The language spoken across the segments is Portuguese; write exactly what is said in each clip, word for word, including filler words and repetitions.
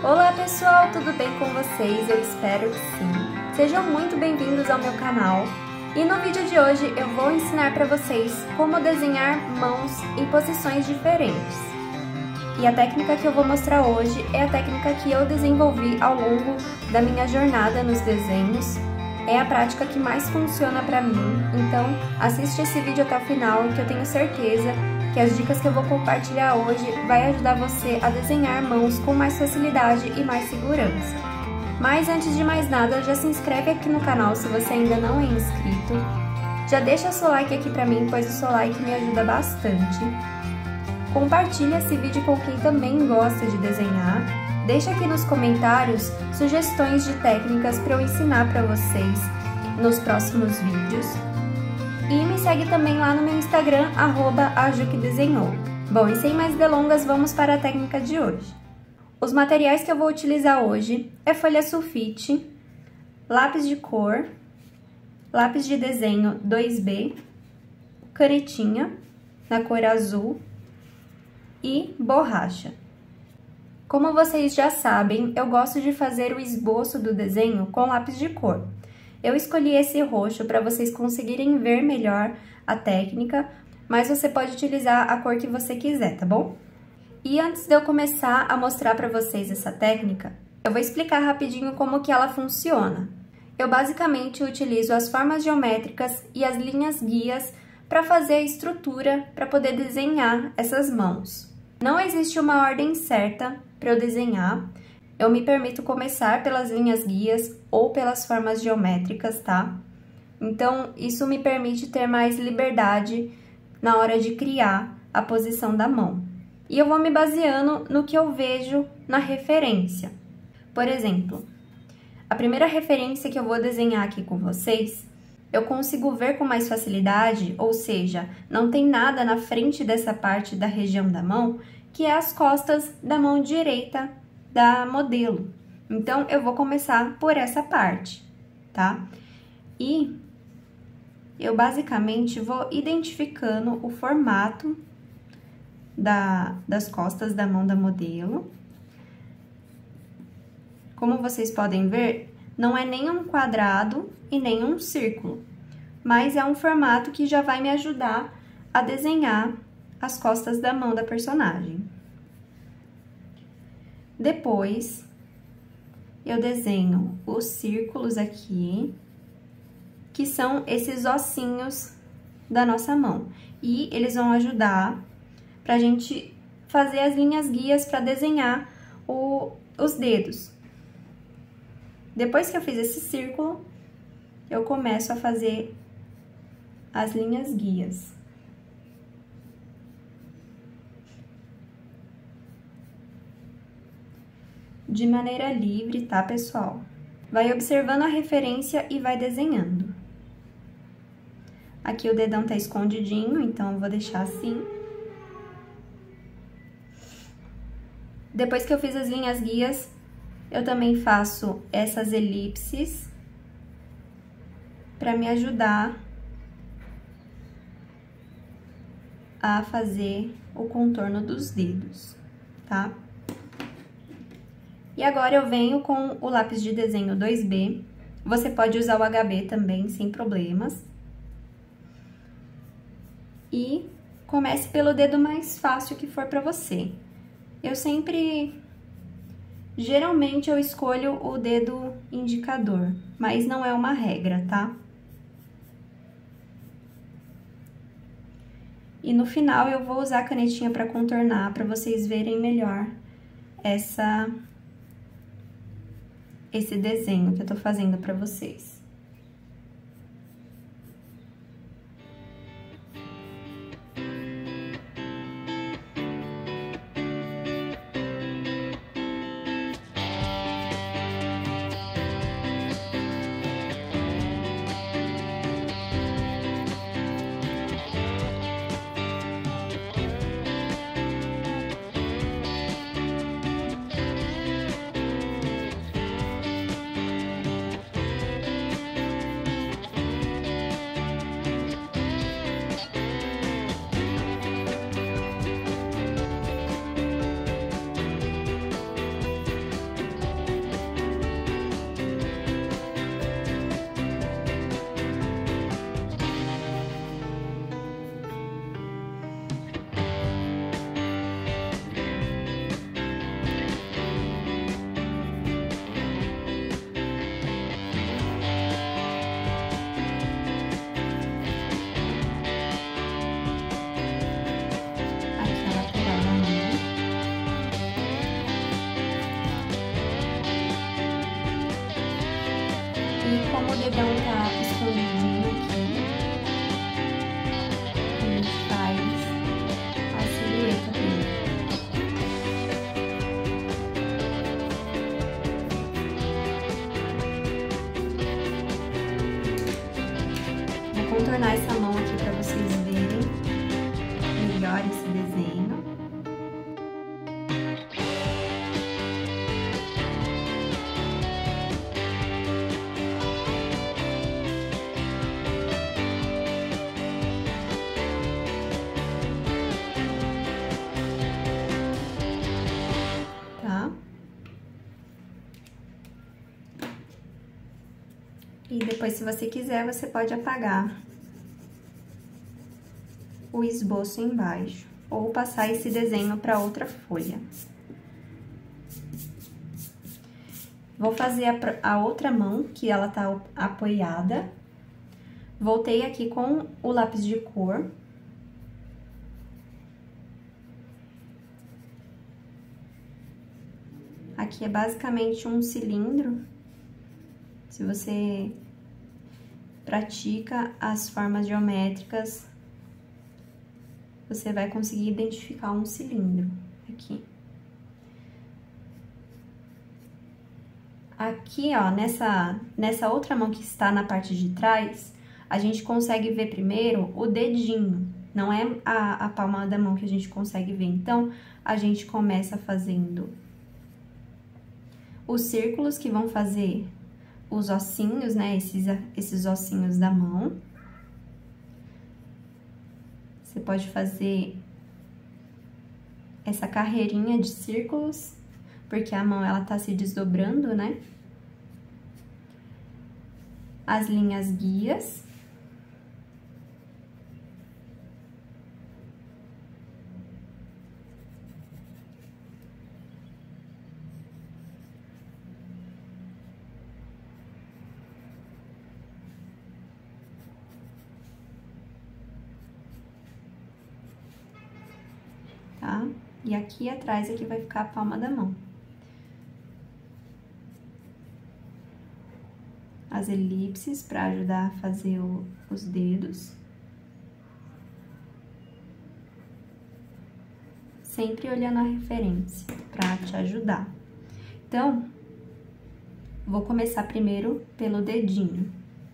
Olá pessoal, tudo bem com vocês? Eu espero que sim. Sejam muito bem-vindos ao meu canal. E no vídeo de hoje eu vou ensinar para vocês como desenhar mãos em posições diferentes. E a técnica que eu vou mostrar hoje é a técnica que eu desenvolvi ao longo da minha jornada nos desenhos. É a prática que mais funciona para mim, então assiste esse vídeo até o final que eu tenho certeza que as dicas que eu vou compartilhar hoje vai ajudar você a desenhar mãos com mais facilidade e mais segurança. Mas antes de mais nada, já se inscreve aqui no canal se você ainda não é inscrito. Já deixa seu like aqui pra mim, pois o seu like me ajuda bastante. Compartilha esse vídeo com quem também gosta de desenhar. Deixa aqui nos comentários sugestões de técnicas para eu ensinar para vocês nos próximos vídeos. E me segue também lá no meu Instagram, arroba ajuquedesenhou. Bom, e sem mais delongas, vamos para a técnica de hoje. Os materiais que eu vou utilizar hoje é folha sulfite, lápis de cor, lápis de desenho dois B, canetinha na cor azul e borracha. Como vocês já sabem, eu gosto de fazer o esboço do desenho com lápis de cor. Eu escolhi esse roxo para vocês conseguirem ver melhor a técnica, mas você pode utilizar a cor que você quiser, tá bom? E antes de eu começar a mostrar para vocês essa técnica, eu vou explicar rapidinho como que ela funciona. Eu basicamente utilizo as formas geométricas e as linhas guias para fazer a estrutura para poder desenhar essas mãos. Não existe uma ordem certa para eu desenhar. Eu me permito começar pelas linhas guias ou pelas formas geométricas, tá? Então, isso me permite ter mais liberdade na hora de criar a posição da mão. E eu vou me baseando no que eu vejo na referência. Por exemplo, a primeira referência que eu vou desenhar aqui com vocês, eu consigo ver com mais facilidade, ou seja, não tem nada na frente dessa parte da região da mão, que é as costas da mão direita da modelo. Então, eu vou começar por essa parte, tá? E eu basicamente vou identificando o formato da, das costas da mão da modelo. Como vocês podem ver, não é nem um quadrado e nem um círculo, mas é um formato que já vai me ajudar a desenhar as costas da mão da personagem. Depois, eu desenho os círculos aqui, que são esses ossinhos da nossa mão. E eles vão ajudar pra gente fazer as linhas guias para desenhar o, os dedos. Depois que eu fiz esse círculo, eu começo a fazer as linhas guias. De maneira livre, tá, pessoal? Vai observando a referência e vai desenhando. Aqui o dedão tá escondidinho, então eu vou deixar assim. Depois que eu fiz as linhas guias, eu também faço essas elipses para me ajudar a fazer o contorno dos dedos, tá? E agora eu venho com o lápis de desenho dois B, você pode usar o H B também, sem problemas. E comece pelo dedo mais fácil que for pra você. Eu sempre, geralmente eu escolho o dedo indicador, mas não é uma regra, tá? E no final eu vou usar a canetinha pra contornar, pra vocês verem melhor essa... esse desenho que eu tô fazendo pra vocês. E como o dedão tá escondidinho aqui, a gente faz a silhueta dele. Vou contornar essa mão aqui para vocês verem melhor esse desenho. E depois, se você quiser, você pode apagar o esboço embaixo ou passar esse desenho para outra folha. Vou fazer a, a outra mão, que ela tá apoiada. Voltei aqui com o lápis de cor. Aqui é basicamente um cilindro. Se você pratica as formas geométricas, você vai conseguir identificar um cilindro aqui. Aqui, ó, nessa, nessa outra mão que está na parte de trás, a gente consegue ver primeiro o dedinho, não é a, a palma da mão que a gente consegue ver. Então, a gente começa fazendo os círculos que vão fazer os ossinhos, né, esses, esses ossinhos da mão. Você pode fazer essa carreirinha de círculos, porque a mão, ela tá se desdobrando, né? As linhas guias. Tá? E aqui atrás aqui vai ficar a palma da mão. As elipses para ajudar a fazer o, os dedos. Sempre olhando a referência para te ajudar. Então, vou começar primeiro pelo dedinho.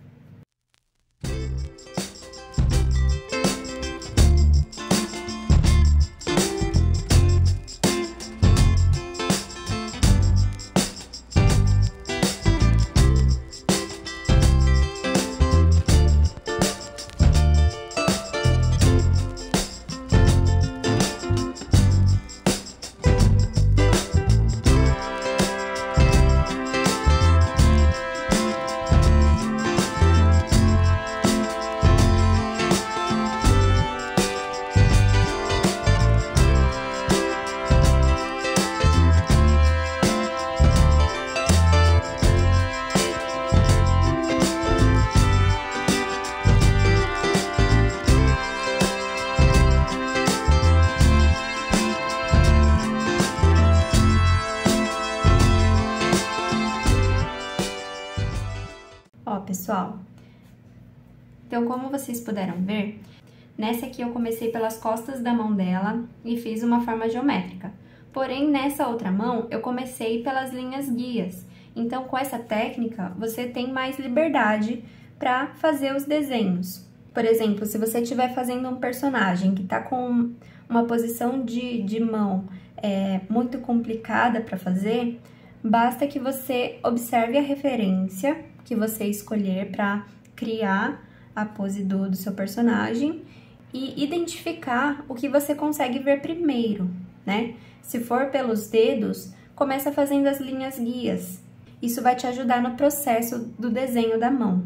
Ó, pessoal, então como vocês puderam ver, nessa aqui eu comecei pelas costas da mão dela e fiz uma forma geométrica. Porém, nessa outra mão, eu comecei pelas linhas guias. Então, com essa técnica, você tem mais liberdade para fazer os desenhos. Por exemplo, se você estiver fazendo um personagem que tá com uma posição de, de mão é, muito complicada para fazer, basta que você observe a referência que você escolher para criar a pose do, do seu personagem e identificar o que você consegue ver primeiro, né? Se for pelos dedos, começa fazendo as linhas guias. Isso vai te ajudar no processo do desenho da mão.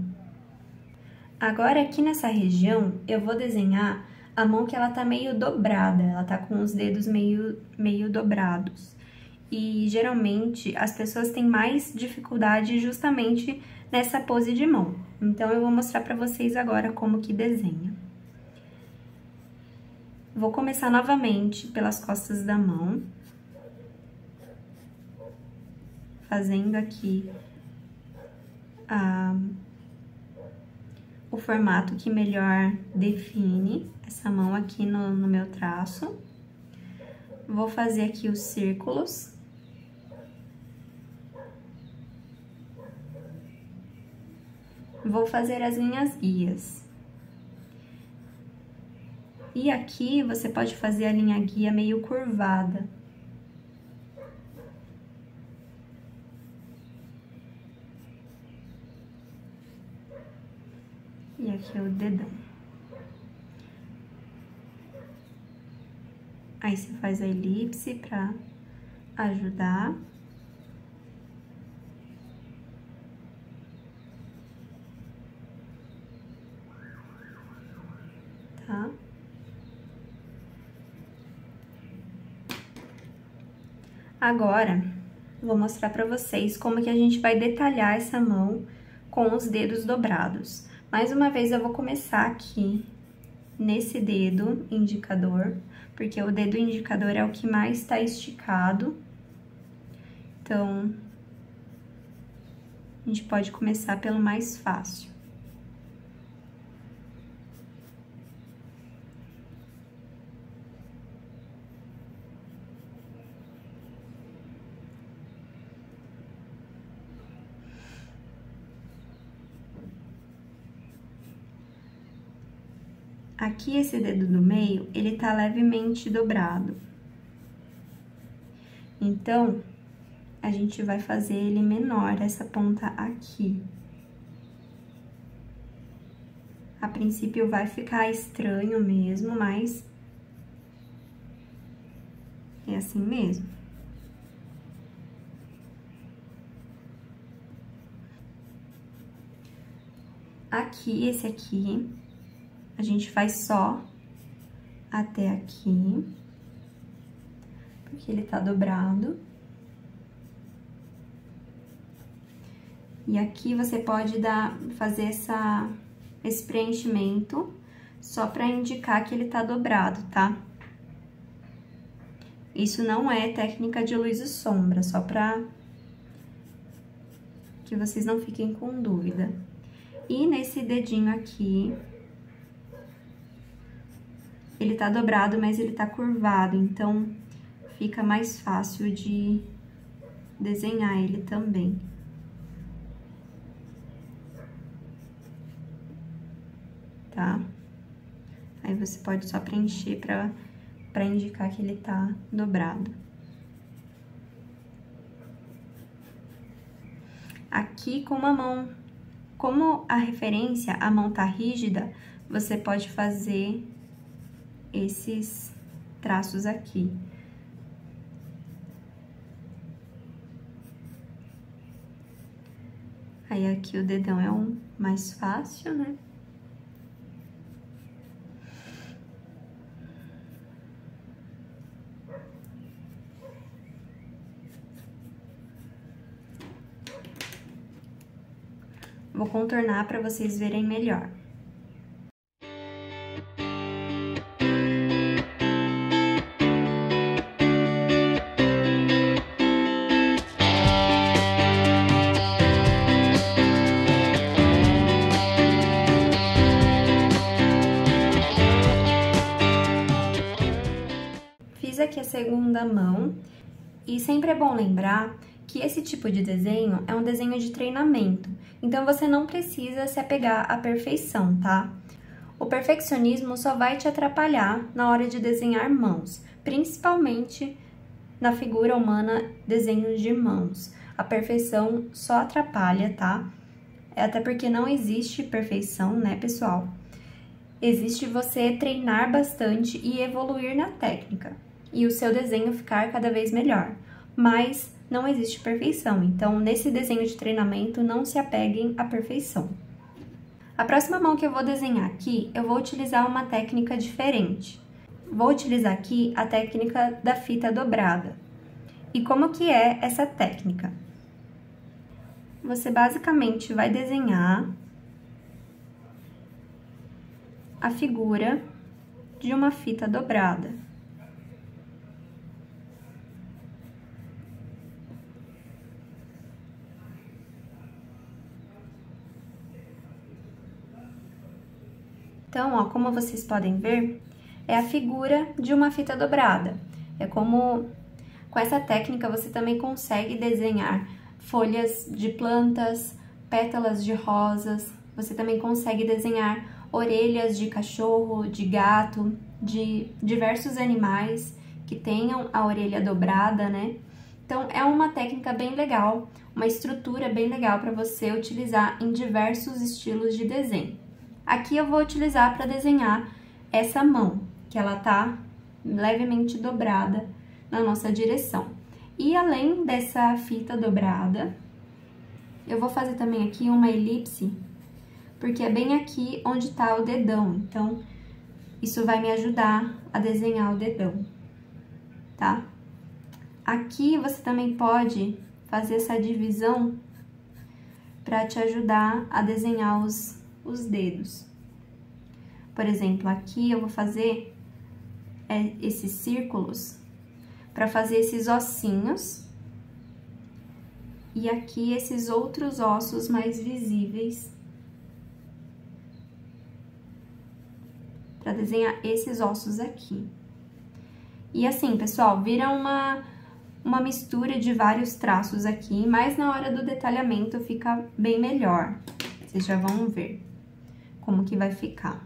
Agora, aqui nessa região, eu vou desenhar a mão que ela tá meio dobrada, ela tá com os dedos meio, meio dobrados. E, geralmente, as pessoas têm mais dificuldade justamente nessa pose de mão. Então, eu vou mostrar pra vocês agora como que desenha. Vou começar novamente pelas costas da mão. Fazendo aqui a, o formato que melhor define essa mão aqui no, no meu traço. Vou fazer aqui os círculos. Vou fazer as linhas guias. E aqui, você pode fazer a linha guia meio curvada. E aqui é o dedão. Aí, você faz a elipse pra ajudar. Tá? Agora, vou mostrar pra vocês como que a gente vai detalhar essa mão com os dedos dobrados. Mais uma vez, eu vou começar aqui nesse dedo indicador, porque o dedo indicador é o que mais tá esticado. Então, a gente pode começar pelo mais fácil. Aqui, esse dedo do meio, ele tá levemente dobrado. Então, a gente vai fazer ele menor, essa ponta aqui. A princípio, vai ficar estranho mesmo, mas é assim mesmo. Aqui, esse aqui, a gente faz só até aqui, porque ele tá dobrado. E aqui você pode dar, fazer essa, esse preenchimento só pra indicar que ele tá dobrado, tá? Isso não é técnica de luz e sombra, só pra que vocês não fiquem com dúvida. E nesse dedinho aqui, ele tá dobrado, mas ele tá curvado, então fica mais fácil de desenhar ele também. Tá? Aí você pode só preencher pra, pra indicar que ele tá dobrado. Aqui, com a mão, como a referência, a mão tá rígida, você pode fazer esses traços aqui. Aí, aqui o dedão é um mais fácil, né? Vou contornar para vocês verem melhor. Fiz aqui a segunda mão, e sempre é bom lembrar que esse tipo de desenho é um desenho de treinamento, então você não precisa se apegar à perfeição, tá? O perfeccionismo só vai te atrapalhar na hora de desenhar mãos, principalmente na figura humana, desenhos de mãos. A perfeição só atrapalha, tá? Até porque não existe perfeição, né, pessoal? Existe você treinar bastante e evoluir na técnica, e o seu desenho ficar cada vez melhor. Mas não existe perfeição, então nesse desenho de treinamento não se apeguem à perfeição. A próxima mão que eu vou desenhar aqui, eu vou utilizar uma técnica diferente. Vou utilizar aqui a técnica da fita dobrada. E como que é essa técnica? Você basicamente vai desenhar a figura de uma fita dobrada. Então, ó, como vocês podem ver, é a figura de uma fita dobrada. É como, com essa técnica, você também consegue desenhar folhas de plantas, pétalas de rosas, você também consegue desenhar orelhas de cachorro, de gato, de diversos animais que tenham a orelha dobrada, né? Então, é uma técnica bem legal, uma estrutura bem legal para você utilizar em diversos estilos de desenho. Aqui eu vou utilizar para desenhar essa mão, que ela tá levemente dobrada na nossa direção. E além dessa fita dobrada, eu vou fazer também aqui uma elipse, porque é bem aqui onde tá o dedão, então isso vai me ajudar a desenhar o dedão, tá? Aqui você também pode fazer essa divisão para te ajudar a desenhar os, os dedos. Por exemplo, aqui eu vou fazer é, esses círculos para fazer esses ossinhos. E aqui esses outros ossos mais visíveis. Para desenhar esses ossos aqui. E assim, pessoal, vira uma, uma mistura de vários traços aqui, mas na hora do detalhamento fica bem melhor. Vocês já vão ver como que vai ficar.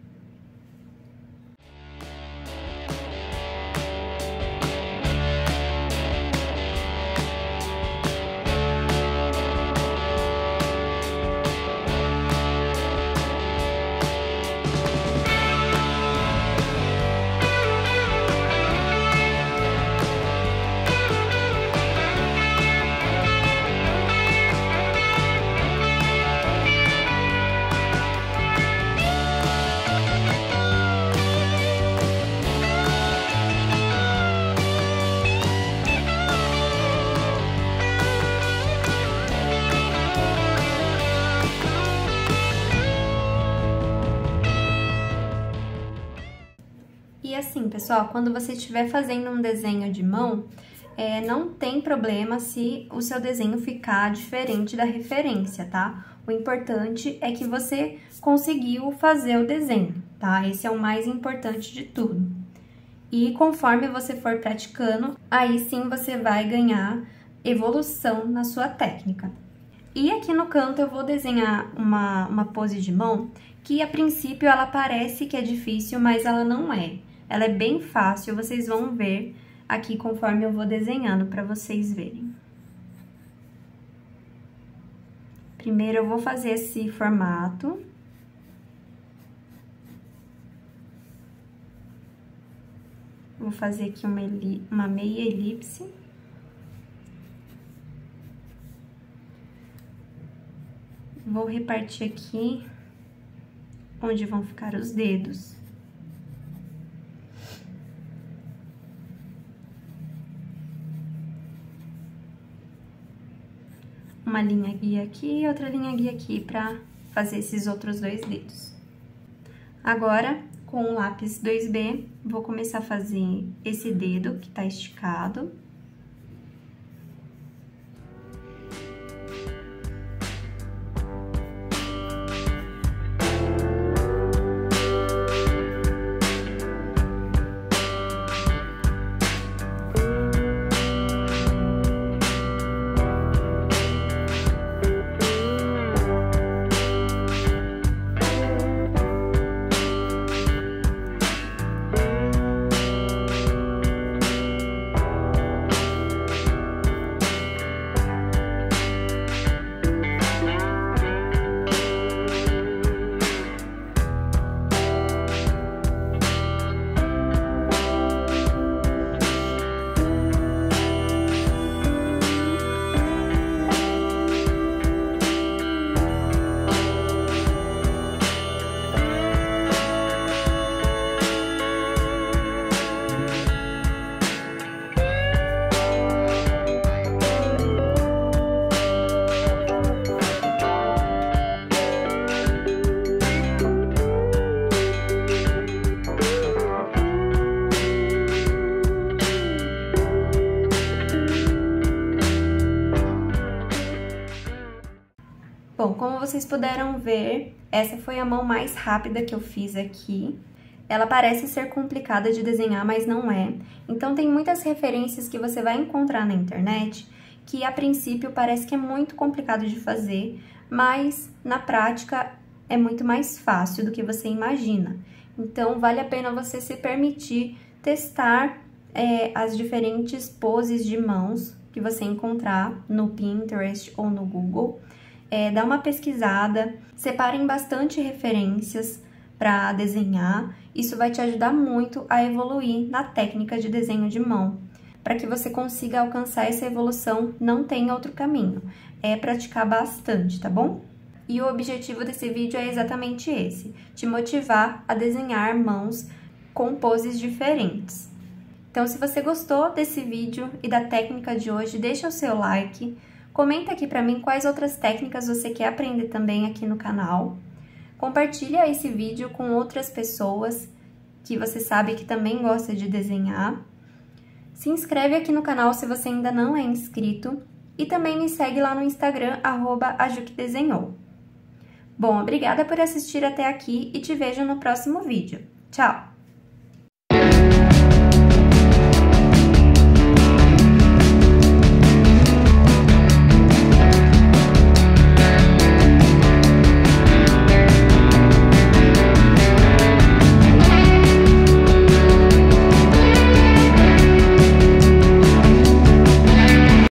E assim, pessoal, quando você estiver fazendo um desenho de mão, é, não tem problema se o seu desenho ficar diferente da referência, tá? O importante é que você conseguiu fazer o desenho, tá? Esse é o mais importante de tudo. E conforme você for praticando, aí sim você vai ganhar evolução na sua técnica. E aqui no canto eu vou desenhar uma, uma pose de mão que a princípio ela parece que é difícil, mas ela não é. Ela é bem fácil, vocês vão ver aqui conforme eu vou desenhando para vocês verem. Primeiro eu vou fazer esse formato. Vou fazer aqui uma, uma meia elipse. Vou repartir aqui onde vão ficar os dedos. Uma linha guia aqui e outra linha guia aqui pra fazer esses outros dois dedos. Agora, com o lápis dois B, vou começar a fazer esse dedo que tá esticado. Bom, como vocês puderam ver, essa foi a mão mais rápida que eu fiz aqui. Ela parece ser complicada de desenhar, mas não é. Então, tem muitas referências que você vai encontrar na internet que, a princípio, parece que é muito complicado de fazer, mas, na prática, é muito mais fácil do que você imagina. Então, vale a pena você se permitir testar é, as diferentes poses de mãos que você encontrar no Pinterest ou no Google. É, dá uma pesquisada, separem bastante referências para desenhar. Isso vai te ajudar muito a evoluir na técnica de desenho de mão. Para que você consiga alcançar essa evolução, não tem outro caminho. É praticar bastante, tá bom? E o objetivo desse vídeo é exatamente esse, te motivar a desenhar mãos com poses diferentes. Então, se você gostou desse vídeo e da técnica de hoje, deixa o seu like, comenta aqui pra mim quais outras técnicas você quer aprender também aqui no canal. Compartilha esse vídeo com outras pessoas que você sabe que também gosta de desenhar. Se inscreve aqui no canal se você ainda não é inscrito e também me segue lá no Instagram, arroba ajuquedesenhou. Bom, obrigada por assistir até aqui e te vejo no próximo vídeo. Tchau!